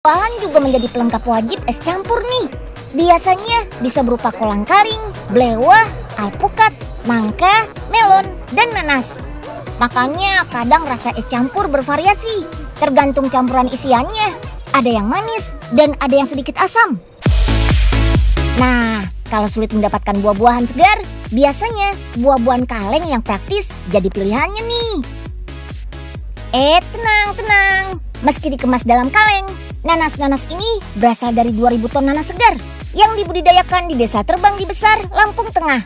Buah-buahan juga menjadi pelengkap wajib es campur nih. Biasanya bisa berupa kolang-kaling, blewah, alpukat, mangga, melon, dan nanas. Makanya kadang rasa es campur bervariasi, tergantung campuran isiannya. Ada yang manis dan ada yang sedikit asam. Nah, kalau sulit mendapatkan buah-buahan segar, biasanya buah-buahan kaleng yang praktis jadi pilihannya nih. Tenang. Meski dikemas dalam kaleng, nanas-nanas ini berasal dari 2000 ton nanas segar yang dibudidayakan di Desa Terbanggi Besar, Lampung Tengah.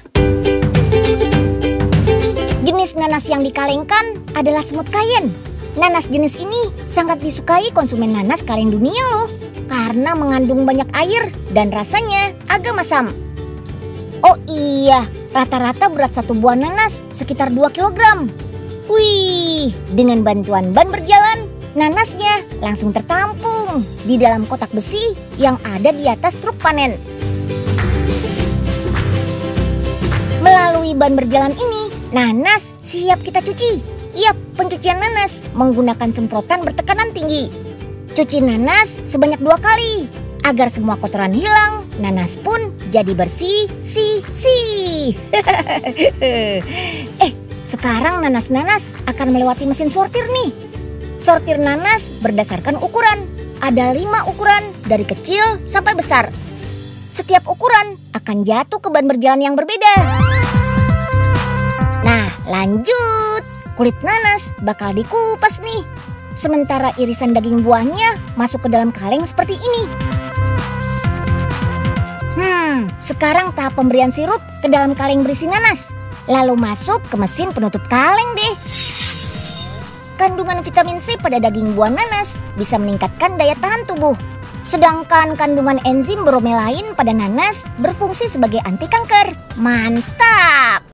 Jenis nanas yang dikalengkan adalah semut kayen. Nanas jenis ini sangat disukai konsumen nanas kaleng dunia loh, karena mengandung banyak air dan rasanya agak masam. Oh iya, rata-rata berat satu buah nanas sekitar 2 kg. Wih, dengan bantuan ban berjalan, nanasnya langsung tertampung di dalam kotak besi yang ada di atas truk panen. Melalui ban berjalan ini, nanas siap kita cuci. Yap, pencucian nanas menggunakan semprotan bertekanan tinggi. Cuci nanas sebanyak 2 kali agar semua kotoran hilang, nanas pun jadi bersih. Sekarang nanas-nanas akan melewati mesin sortir nih. Sortir nanas berdasarkan ukuran. Ada 5 ukuran dari kecil sampai besar. Setiap ukuran akan jatuh ke ban berjalan yang berbeda. Nah, lanjut. Kulit nanas bakal dikupas nih. Sementara irisan daging buahnya masuk ke dalam kaleng seperti ini. Sekarang tahap pemberian sirup ke dalam kaleng berisi nanas. Lalu masuk ke mesin penutup kaleng deh. Kandungan vitamin C pada daging buah nanas bisa meningkatkan daya tahan tubuh. Sedangkan kandungan enzim bromelain pada nanas berfungsi sebagai anti kanker. Mantap!